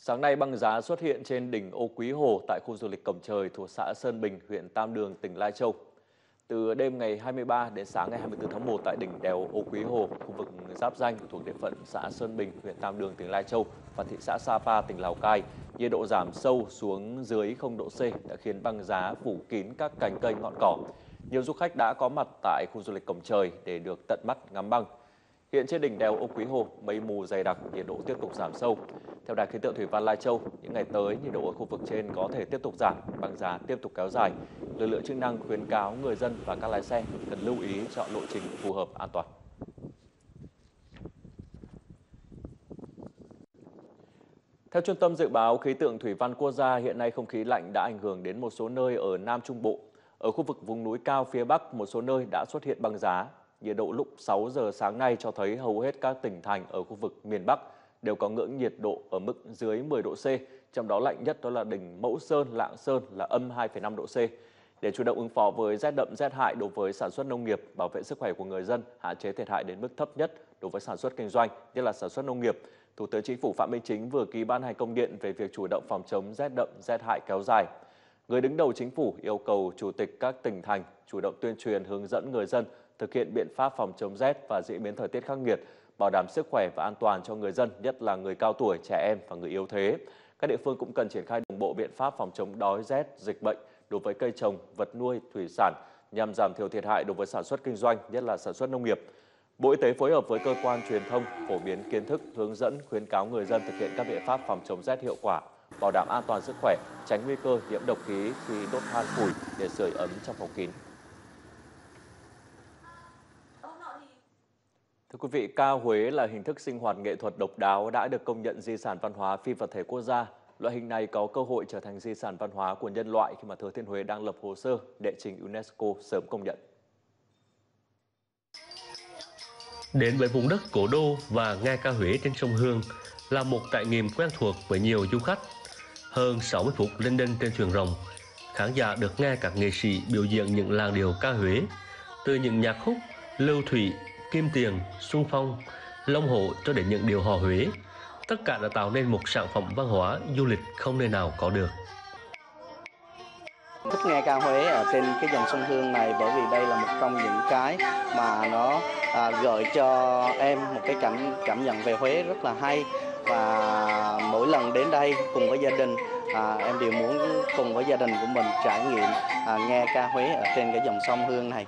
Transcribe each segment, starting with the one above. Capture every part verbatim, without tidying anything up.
Sáng nay, băng giá xuất hiện trên đỉnh Ô Quý Hồ tại khu du lịch Cổng Trời thuộc xã Sơn Bình, huyện Tam Đường, tỉnh Lai Châu. Từ đêm ngày hai mươi ba đến sáng ngày hai mươi tư tháng một tại đỉnh đèo Ô Quý Hồ, khu vực giáp ranh thuộc địa phận xã Sơn Bình, huyện Tam Đường, tỉnh Lai Châu và thị xã Sapa, tỉnh Lào Cai, nhiệt độ giảm sâu xuống dưới không độ C đã khiến băng giá phủ kín các cành cây ngọn cỏ. Nhiều du khách đã có mặt tại khu du lịch Cổng Trời để được tận mắt ngắm băng. Hiện trên đỉnh đèo Ô Quý Hồ, mây mù dày đặc, nhiệt độ tiếp tục giảm sâu. Theo Đài khí tượng thủy văn Lai Châu, những ngày tới nhiệt độ ở khu vực trên có thể tiếp tục giảm, băng giá tiếp tục kéo dài. Lực lượng chức năng khuyến cáo người dân và các lái xe cần lưu ý chọn lộ trình phù hợp, an toàn. Theo Trung tâm Dự báo Khí tượng Thủy văn Quốc gia, hiện nay không khí lạnh đã ảnh hưởng đến một số nơi ở Nam Trung Bộ. Ở khu vực vùng núi cao phía Bắc, một số nơi đã xuất hiện băng giá. Nhiệt độ lúc sáu giờ sáng nay cho thấy hầu hết các tỉnh thành ở khu vực miền Bắc đều có ngưỡng nhiệt độ ở mức dưới mười độ C, trong đó lạnh nhất đó là đỉnh Mẫu Sơn, Lạng Sơn là âm hai phẩy năm độ C. Để chủ động ứng phó với rét đậm rét hại đối với sản xuất nông nghiệp, bảo vệ sức khỏe của người dân, hạn chế thiệt hại đến mức thấp nhất đối với sản xuất kinh doanh, nhất là sản xuất nông nghiệp, Thủ tướng Chính phủ Phạm Minh Chính vừa ký ban hành công điện về việc chủ động phòng chống rét đậm rét hại kéo dài. Người đứng đầu Chính phủ yêu cầu chủ tịch các tỉnh thành chủ động tuyên truyền, hướng dẫn người dân thực hiện biện pháp phòng chống rét và diễn biến thời tiết khắc nghiệt, bảo đảm sức khỏe và an toàn cho người dân, nhất là người cao tuổi, trẻ em và người yếu thế. Các địa phương cũng cần triển khai đồng bộ biện pháp phòng chống đói rét, dịch bệnh đối với cây trồng, vật nuôi, thủy sản nhằm giảm thiểu thiệt hại đối với sản xuất kinh doanh, nhất là sản xuất nông nghiệp. Bộ Y tế phối hợp với cơ quan truyền thông phổ biến kiến thức, hướng dẫn, khuyến cáo người dân thực hiện các biện pháp phòng chống rét hiệu quả, bảo đảm an toàn sức khỏe, tránh nguy cơ nhiễm độc khí khi đốt than củi để sưởi ấm trong phòng kín. Thưa quý vị, ca Huế là hình thức sinh hoạt nghệ thuật độc đáo đã được công nhận di sản văn hóa phi vật thể quốc gia. Loại hình này có cơ hội trở thành di sản văn hóa của nhân loại khi mà Thừa Thiên Huế đang lập hồ sơ đệ trình UNESCO sớm công nhận. Đến với vùng đất cổ đô và nghe ca Huế trên sông Hương là một trải nghiệm quen thuộc với nhiều du khách. Hơn sáu mươi phút lênh đênh trên thuyền rồng, khán giả được nghe các nghệ sĩ biểu diễn những làn điệu ca Huế, từ những nhạc khúc Lưu Thủy, Kim Tiền, Xuân Phong, Long Hổ cho đến những điệu hò Huế. Tất cả đã tạo nên một sản phẩm văn hóa du lịch không nơi nào có được. Thích nghe ca Huế ở trên cái dòng sông Hương này bởi vì đây là một trong những cái mà nó à, gợi cho em một cái cảm cảm nhận về Huế rất là hay, và mỗi lần đến đây cùng với gia đình à, em đều muốn cùng với gia đình của mình trải nghiệm à, nghe ca Huế ở trên cái dòng sông Hương này.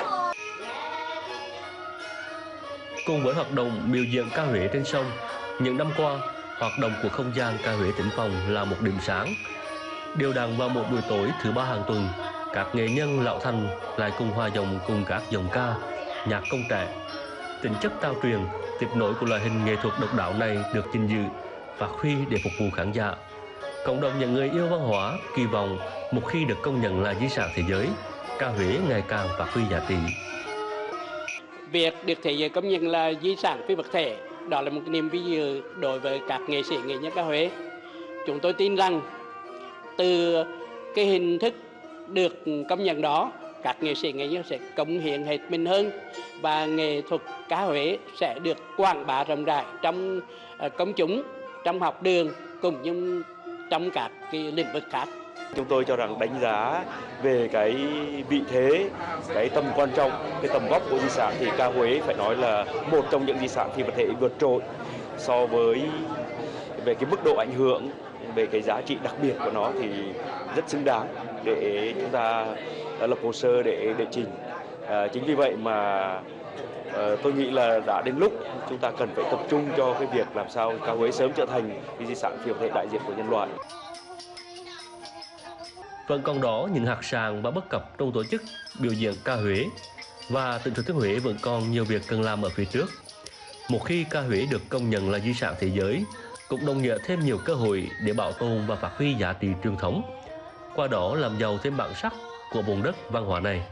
Cùng với hoạt động biểu diễn ca Huế trên sông, những năm qua, hoạt động của không gian ca Huế Tĩnh Phòng là một điểm sáng. Đều đặn vào một buổi tối thứ ba hàng tuần, các nghệ nhân lão thành lại cùng hòa giọng cùng các dòng ca, nhạc công trẻ. Tính chất trao truyền, tiếp nối của loại hình nghệ thuật độc đáo này được gìn giữ, phát huy để phục vụ khán giả. Cộng đồng những người yêu văn hóa kỳ vọng một khi được công nhận là di sản thế giới, ca Huế ngày càng phát huy giá trị. Việc được thế giới công nhận là di sản phi vật thể, đó là một niềm vinh dự đối với các nghệ sĩ nghệ nhân ca Huế. Chúng tôi tin rằng từ cái hình thức được công nhận đó, các nghệ sĩ nghệ nhân sẽ cống hiến hết mình hơn và nghệ thuật ca Huế sẽ được quảng bá rộng rãi trong công chúng, trong học đường cũng như trong các cái lĩnh vực khác. Chúng tôi cho rằng đánh giá về cái vị thế, cái tầm quan trọng, cái tầm vóc của di sản thì ca Huế phải nói là một trong những di sản phi vật thể vượt trội so với về cái mức độ ảnh hưởng, về cái giá trị đặc biệt của nó thì rất xứng đáng để chúng ta lập hồ sơ để đệ trình. À, chính vì vậy mà à, tôi nghĩ là đã đến lúc chúng ta cần phải tập trung cho cái việc làm sao ca Huế sớm trở thành cái di sản phi vật thể đại diện của nhân loại. Vẫn còn đó những hạt sạn và bất cập trong tổ chức biểu diễn ca Huế, và tỉnh Thừa Thiên Huế vẫn còn nhiều việc cần làm ở phía trước. Một khi ca Huế được công nhận là di sản thế giới, cũng đồng nghĩa thêm nhiều cơ hội để bảo tồn và phát huy giá trị truyền thống, qua đó làm giàu thêm bản sắc của vùng đất văn hóa này.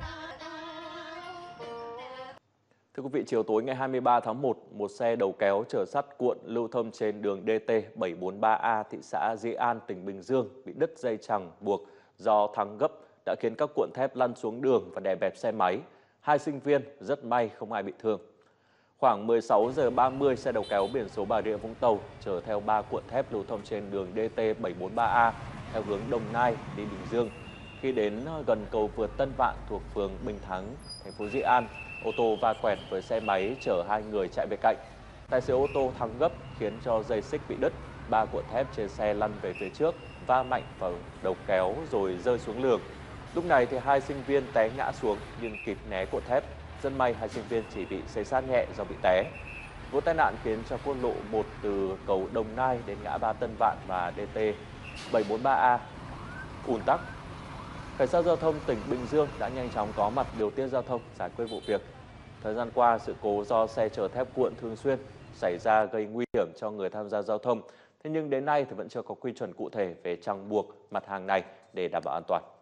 Thưa quý vị, chiều tối ngày hai mươi ba tháng một, một xe đầu kéo chở sắt cuộn lưu thông trên đường D T bảy bốn ba A thị xã Dĩ An, tỉnh Bình Dương bị đứt dây chằng buộc do thắng gấp đã khiến các cuộn thép lăn xuống đường và đè bẹp xe máy. Hai sinh viên rất may không ai bị thương. Khoảng mười sáu giờ ba mươi, xe đầu kéo biển số Bà Rịa Vũng Tàu chở theo ba cuộn thép lưu thông trên đường D T bảy bốn ba A theo hướng Đồng Nai đi Bình Dương. Khi đến gần cầu vượt Tân Vạn thuộc phường Bình Thắng, thành phố Dĩ An, ô tô va quẹt với xe máy chở hai người chạy về cạnh. Tài xế ô tô thắng gấp khiến cho dây xích bị đứt, ba cuộn thép trên xe lăn về phía trước, va mạnh vào đầu kéo rồi rơi xuống đường. Lúc này thì hai sinh viên té ngã xuống nhưng kịp né cuộn thép. Rất may hai sinh viên chỉ bị xây xát nhẹ do bị té. Vụ tai nạn khiến cho quốc lộ một từ cầu Đồng Nai đến ngã ba Tân Vạn và D T bảy bốn ba A ùn tắc. Cảnh sát giao thông tỉnh Bình Dương đã nhanh chóng có mặt điều tiết giao thông, giải quyết vụ việc. Thời gian qua, sự cố do xe chở thép cuộn thường xuyên xảy ra gây nguy hiểm cho người tham gia giao thông. Thế nhưng đến nay thì vẫn chưa có quy chuẩn cụ thể về ràng buộc mặt hàng này để đảm bảo an toàn.